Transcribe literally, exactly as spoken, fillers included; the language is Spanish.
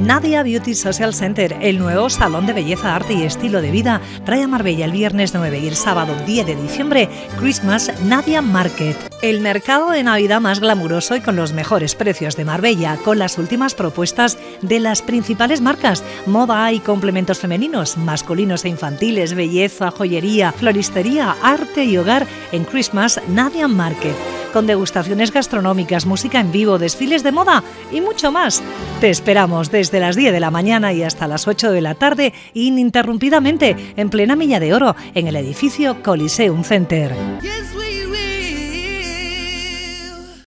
Nadia Beauty Social Center, el nuevo salón de belleza, arte y estilo de vida, trae a Marbella el viernes nueve y el sábado diez de diciembre Christmas Nadia Market, el mercado de Navidad más glamuroso y con los mejores precios de Marbella, con las últimas propuestas de las principales marcas, moda y complementos femeninos, masculinos e infantiles, belleza, joyería, floristería, arte y hogar en Christmas Nadia Market, con degustaciones gastronómicas, música en vivo, desfiles de moda y mucho más. Te esperamos desde las diez de la mañana y hasta las ocho de la tarde, ininterrumpidamente, en plena Milla de Oro, en el edificio Coliseum Center.